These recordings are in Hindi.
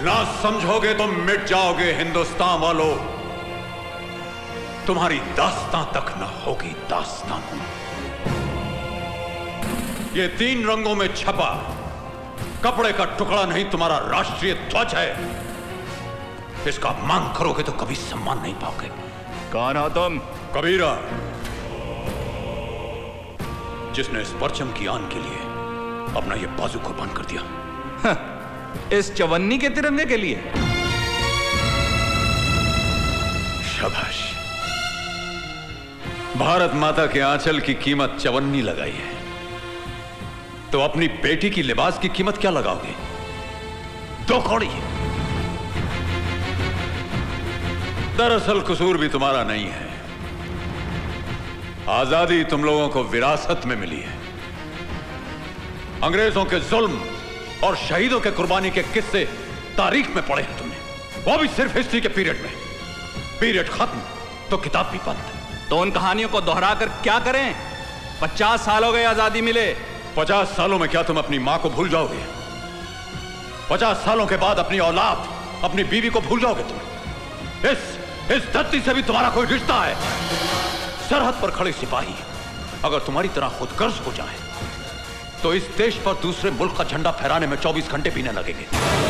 ना समझोगे तो मिट जाओगे हिंदुस्तान वालों। तुम्हारी दास्तां तक न होगी दास्तां। ये 3 रंगों में छपा कपड़े का टुकड़ा नहीं तुम्हारा राष्ट्रीय ध्वज है। इसका मांग करोगे तो कभी सम्मान नहीं पाओगे। कौन हो तुम? कबीरा, जिसने इस परचम की आन के लिए अपना ये बाजू कुर्बान कर दिया। इस चवन्नी के तिरंगे के लिए? शाबाश। भारत माता के आंचल की कीमत चवन्नी लगाई है, तो अपनी बेटी की लिबास की कीमत क्या लगाओगे? 2 कौड़ी। दरअसल कसूर भी तुम्हारा नहीं है। आजादी तुम लोगों को विरासत में मिली है। अंग्रेजों के जुल्म और शहीदों के कुर्बानी के किस्से तारीख में पढ़े हैं तुमने, वो भी सिर्फ हिस्ट्री के पीरियड में। पीरियड खत्म तो किताब भी बंद। तो उन कहानियों को दोहराकर क्या करें? 50 साल हो गए आजादी मिले। 50 सालों में क्या तुम अपनी मां को भूल जाओगे? 50 सालों के बाद अपनी औलाद, अपनी बीवी को भूल जाओगे तुम? इस धरती से भी तुम्हारा कोई रिश्ता है? सरहद पर खड़े सिपाही अगर तुम्हारी तरह खुदगर्ज हो जाए तो इस देश पर दूसरे मुल्क का झंडा फहराने में 24 घंटे पीने लगेंगे।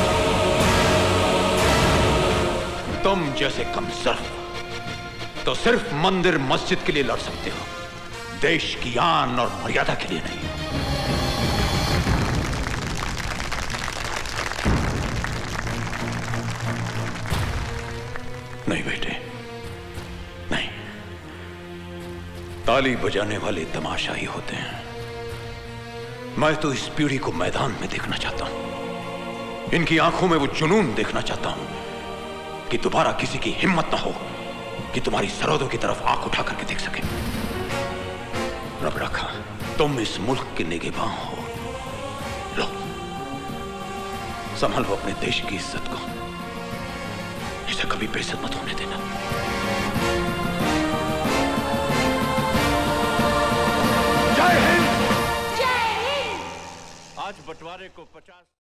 तुम जैसे कमजोर तो सिर्फ मंदिर मस्जिद के लिए लड़ सकते हो, देश की आन और मर्यादा के लिए नहीं। नहीं बेटे, नहीं। ताली बजाने वाले तमाशाई होते हैं। मैं तो इस पीढ़ी को मैदान में देखना चाहता हूं। इनकी आंखों में वो जुनून देखना चाहता हूं कि दोबारा किसी की हिम्मत ना हो कि तुम्हारी सरहदों की तरफ आंख उठा करके देख सके। रब रखा, तुम इस मुल्क के निगहबान हो। लो, संभालो अपने देश की इज्जत को। इसे कभी बेइज्जत मत होने देना। जय हिंद। आज बंटवारे को 50